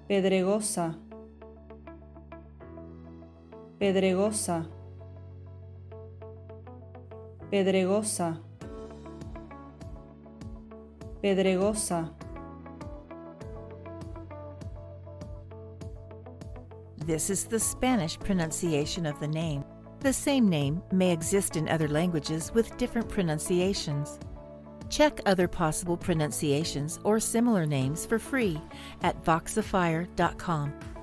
Pedregosa, Pedregosa, Pedregosa, Pedregosa. This is the Spanish pronunciation of the name. The same name may exist in other languages with different pronunciations. Check other possible pronunciations or similar names for free at Voxifier.com.